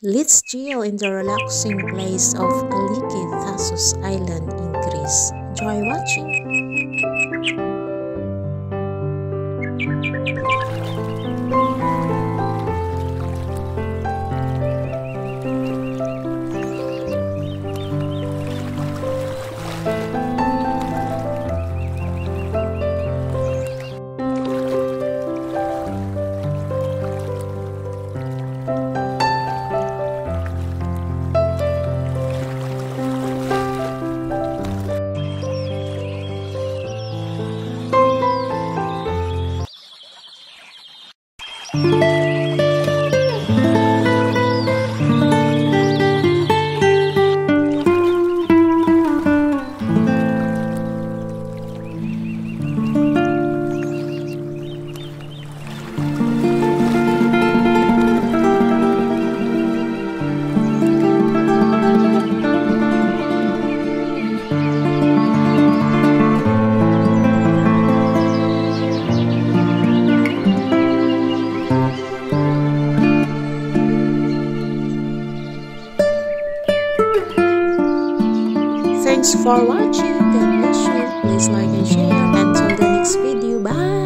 Let's chill in the relaxing place of Aliki, Thassos Island in Greece. Enjoy watching! Thanks for watching. God bless you. Please like and share. Until the next video. Bye.